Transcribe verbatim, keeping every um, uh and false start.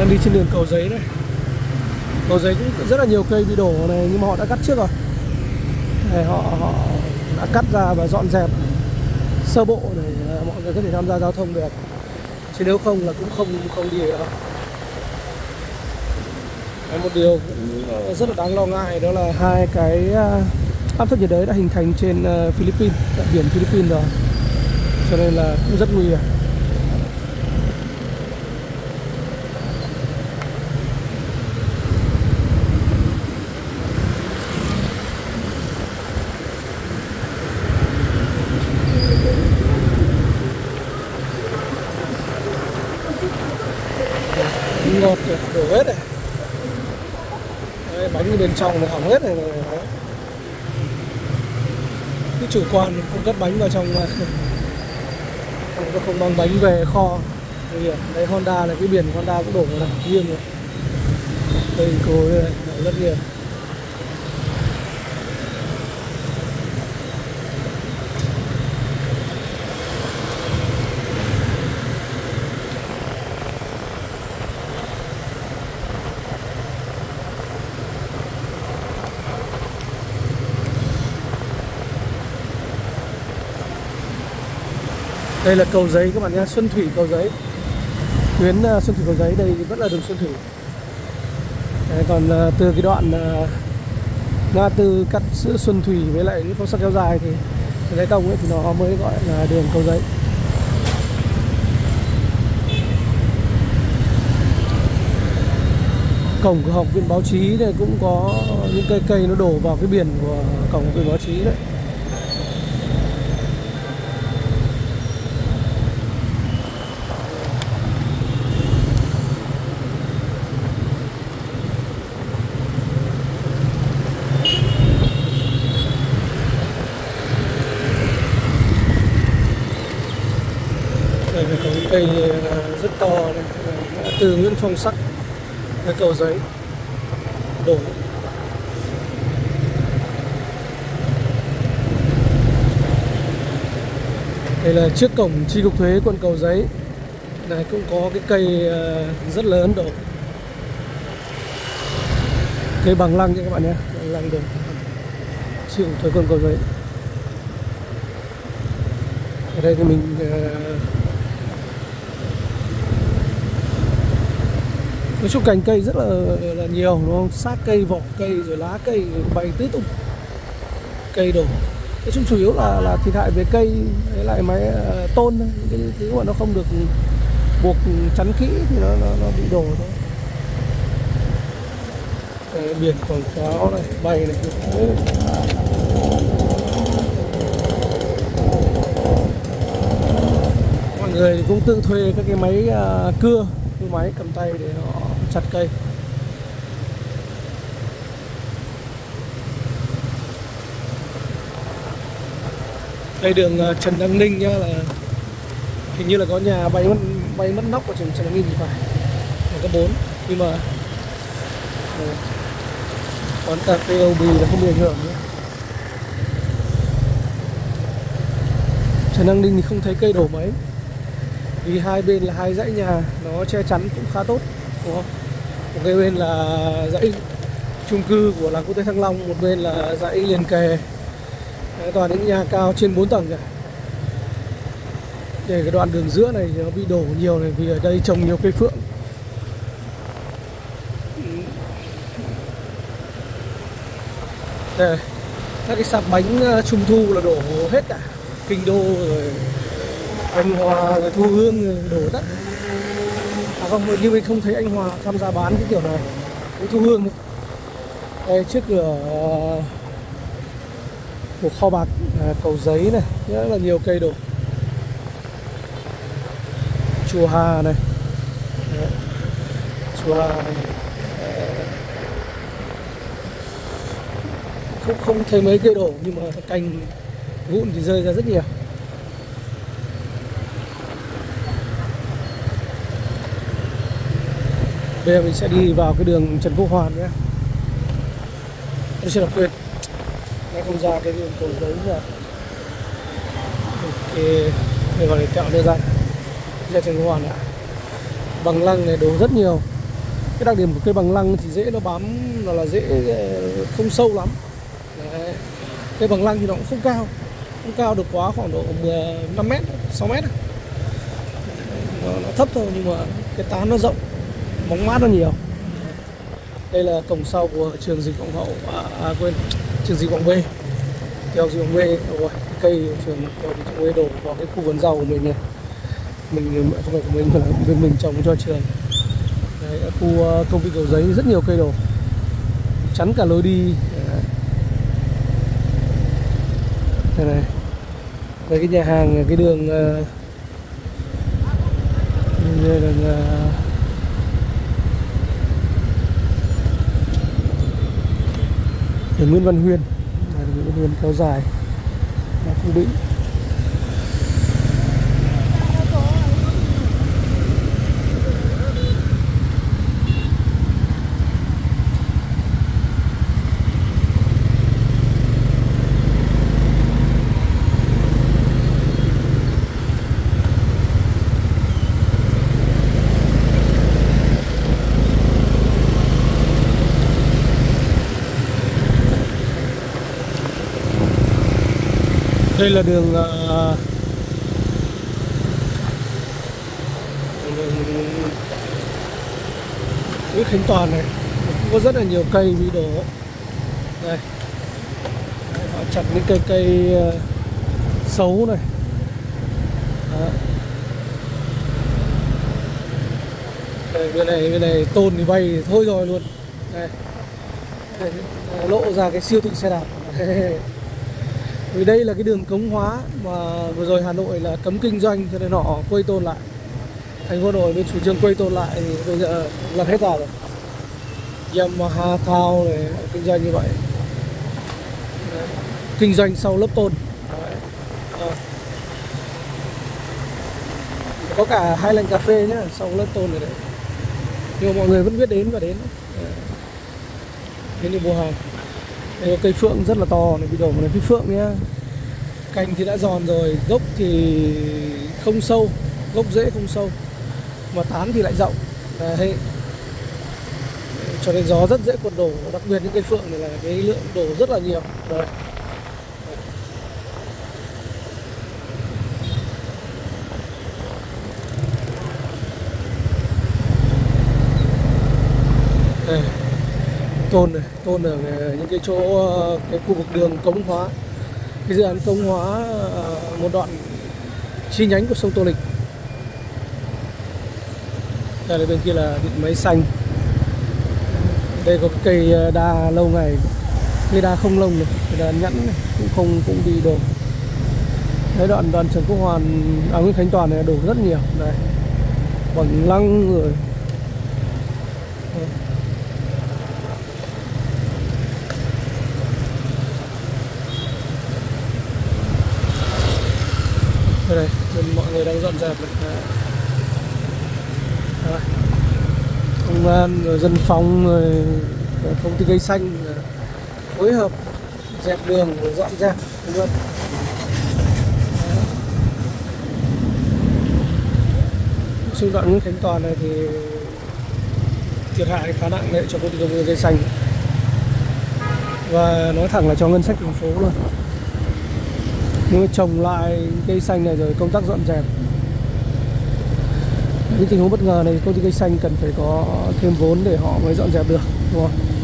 Đang đi trên đường Cầu Giấy này. Cầu Giấy cũng rất là nhiều cây bị đổ này, nhưng mà họ đã cắt trước rồi. Này, họ, họ đã cắt ra và dọn dẹp sơ bộ để mọi người có thể tham gia giao thông được. Chứ nếu không là cũng không không đi được đâu. Một điều cũng rất là đáng lo ngại đó là hai cái áp thấp nhiệt đới đã hình thành trên Philippines, tại biển Philippines rồi, cho nên là cũng rất nguy hiểm. Ngọt đổ hết này. Đấy, bánh bên trong nó hỏng hết này. Đấy. Cứ chủ quan không cất bánh vào trong mà không, không mang bánh về kho. Đây Honda này, cái biển Honda cũng đổ rồi này, nghiêng rồi. Đây cô đây này, rất nhiều. Đây là Cầu Giấy các bạn nhé, Xuân Thủy Cầu Giấy. Tuyến uh, Xuân Thủy Cầu Giấy đây vẫn là đường Xuân Thủy. Đấy, còn uh, từ cái đoạn uh, ngã tư cắt giữa Xuân Thủy với lại những phố sắt kéo dài thì Lê Công ấy thì nó mới gọi là đường Cầu Giấy. Cổng của Học viện Báo chí này cũng có những cây cây nó đổ vào cái biển của cổng Học viện Báo chí đấy. Đây là có cái cây rất to này, từ Nguyễn Phong Sắc tới Cầu Giấy đổ. Đây là trước cổng chi cục thuế quận Cầu Giấy này, cũng có cái cây rất lớn đổ. Cây bằng lăng nha các bạn nhé, bằng lăng đổ chi cục thuế quận Cầu Giấy. Ở đây thì mình nói chung cành cây rất là, là nhiều đúng không? Xác cây, vỏ cây, rồi lá cây rồi bay tứ tung, cây đổ. Nói chung chủ yếu là là thiệt hại về cây với lại máy uh, tôn thôi. Cái thứ mà nó không được buộc chắn kỹ thì nó nó, nó bị đổ thôi. Cái biển quảng cáo này bay này. Mọi người cũng tự thuê các cái máy uh, cưa, cái máy cầm tay để họ chặt cây. Đây đường uh, Trần Đăng Ninh nhá, là hình như là có nhà bay mất bay mất nóc của trường Trần Đăng Ninh thì phải, là có bốn, nhưng mà uh, quán cà phê ô bì là không bị ảnh hưởng nữa. Trần Đăng Ninh thì không thấy cây đổ mấy, vì hai bên là hai dãy nhà, nó che chắn cũng khá tốt, đúng không? Một cái bên là dãy chung cư của làng Quốc tế Thăng Long, một bên là dãy liền kề. Đấy, toàn những nhà cao trên bốn tầng kìa. Để cái đoạn đường giữa này nó bị đổ nhiều này, vì ở đây trồng nhiều cây phượng. Đây, các cái sạp bánh trung thu là đổ hết cả. Kinh Đô rồi Anh Hòa rồi Thu Hương rồi đổ tất. À không, nhưng mình không thấy Anh Hòa tham gia bán cái kiểu này. Cái Thu Hương này. Đây trước cửa của kho bạc à, Cầu Giấy này, rất là nhiều cây đổ. Chùa Hà này. Đấy. Chùa Hà này. Không không thấy mấy cây đổ, nhưng mà cành vụn thì rơi ra rất nhiều. Bây giờ mình sẽ đi vào cái đường Trần Quốc Hoàn nhé. Tôi sẽ đọc quên, nó không ra cái đường Cầu Giấy rồi. Ok, mình vào để kẹo đưa ra ra Trần Quốc Hoàn ạ. Bằng lăng này đổ rất nhiều. Cái đặc điểm của cây bằng lăng thì rễ nó bám nó là rễ không sâu lắm. Đấy. Cây bằng lăng thì nó cũng không cao, không cao được quá khoảng độ mười lăm mét, sáu mét. Nó, nó thấp thôi nhưng mà cái tán nó rộng, bóng mát nó nhiều. Đây là cổng sau của trường Dịch Vọng Hậu, à, à quên, trường Dịch Vọng B. Theo Dịch Vọng B, rồi cây trường theo Dịch Vọng B đổ vào cái khu vườn rau của mình này. Mình không phải của mình mà là bên mình trồng cho trường. Đấy, ở khu công viên Cầu Giấy rất nhiều cây đổ, chắn cả lối đi. Đây này, đây cái nhà hàng, cái đường đây là đường Nguyễn Văn Huyên, Nguyễn Văn Huyên kéo dài là Phú Định. Đây là đường uh, Nguyễn Khánh Toàn này, cũng có rất là nhiều cây bị đổ. Đây, họ chặt những cây cây uh, xấu này. Đó. Đây, bên này bên này tôn thì bay thì thôi rồi luôn. Đây. Đây, lộ ra cái siêu thị xe đạp. Vì đây là cái đường cống hóa mà vừa rồi Hà Nội là cấm kinh doanh cho nên họ quây tôn lại. Thành phố Hà Nội bên chủ trương quây tôn lại thì bây giờ làm hết rồi. Yamaha Thao này kinh doanh như vậy. Đấy. Kinh doanh sau lớp tôn. Đấy. À. Có cả hai lành cà phê nhá, sau lớp tôn này đấy. Nhưng mà mọi người vẫn biết đến và đến. Đến đi mua hàng. Đây có cây phượng rất là to này, bị đổ vào này cây phượng nhá. Cành thì đã giòn rồi, gốc thì không sâu, gốc rễ không sâu, mà tán thì lại rộng. Đấy. Cho nên gió rất dễ quật đổ, đặc biệt những cây phượng này là cái lượng đổ rất là nhiều. Đây. Đây. Tôn này, tôn ở những cái chỗ, cái khu vực đường cống hóa, cái dự án cống hóa một đoạn chi nhánh của sông Tô Lịch. Đây là bên kia là điện máy xanh. Đây có cái cây đa lâu ngày, cây đa không lông này, cây đa nhẵn này, cũng không cũng bị đổ. Đấy, đoạn đoạn Trần Quốc Hoàn, à Nguyễn Khánh Toàn này đổ rất nhiều. Đây, bằng lăng rồi. Đây này, bên mọi người đang dọn dẹp này. Đây. Công an rồi dân phòng rồi công ty cây xanh phối hợp dẹp đường rồi dọn dẹp luôn. Xung đoạn Nguyễn Khánh Toàn này thì thiệt hại khá nặng đấy cho công ty công ty cây xanh, và nói thẳng là cho ngân sách thành phố luôn. Nhưng mà trồng lại cây xanh này rồi công tác dọn dẹp, những tình huống bất ngờ này công ty cây xanh cần phải có thêm vốn để họ mới dọn dẹp được, đúng không?